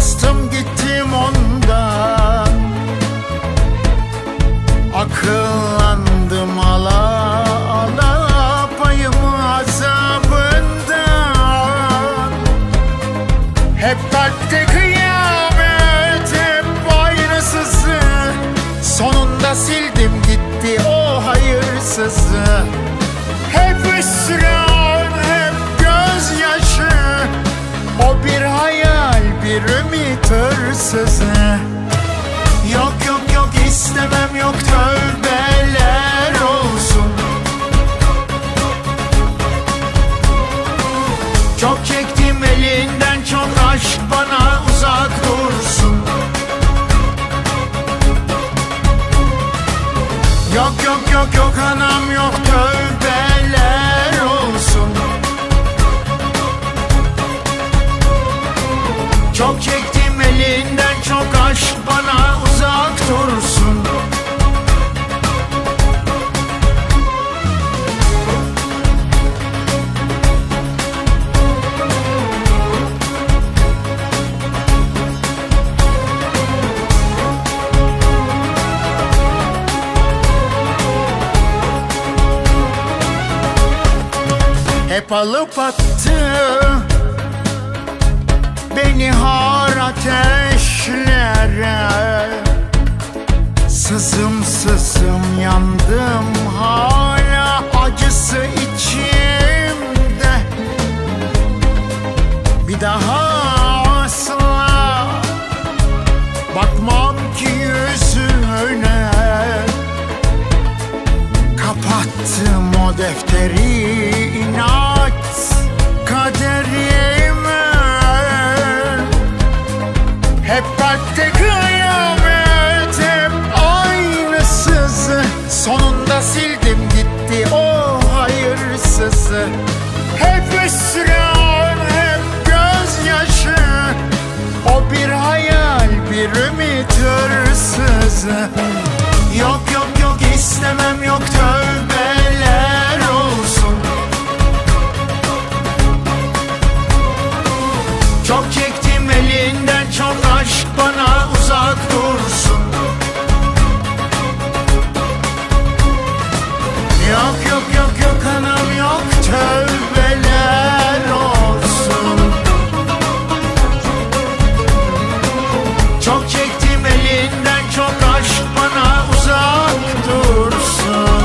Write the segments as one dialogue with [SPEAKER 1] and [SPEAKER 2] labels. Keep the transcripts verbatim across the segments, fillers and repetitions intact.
[SPEAKER 1] Bastım gittim ondan, akıllandım ala ala payımı azabından. Hep kalpte kıyamet, hep aynısızı, sonunda sildim gitti o hayırsızı. Hep isyan, hep gözyaşı, o bir hayal, bir ümit hırsızı. Yok yok yok istemem, yok tövbeler olsun. Çok çektim elinden, çok aşk bana uzak dursun. Yok yok yok yok anam, yok tövbeler olsun. Çok çektim elinden, çok aşk bana uzak dursun. Hep alıp attı beni har ateşlere, sızım sızım yandım hala, acısı içimde. Bir daha asla bakmam ki yüzüne, kapattım o defteri, inat kaderime. Hep kalpte kıyamet, hep aynısızı, sonunda sildim gitti o hayırsızı. Hep isyan, hep gözyaşı, o bir hayal, bir ümit hırsızı. Yok yok yok istemem, yok tövbeler olsun. Çok çektim elinden, çok aşk bana uzak dursun. Yok yok yok yok anam, yok tövbeler olsun. Çok çektim elinden, çok aşk bana uzak dursun.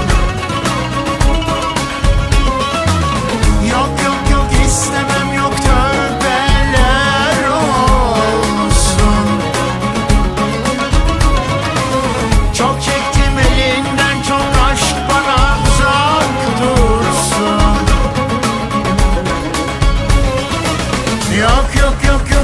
[SPEAKER 1] Yok yok yok istemem, yok tövbeler olsun. Çok çektim elinden, çok aşk bana uzak dursun. Yok yok yok yok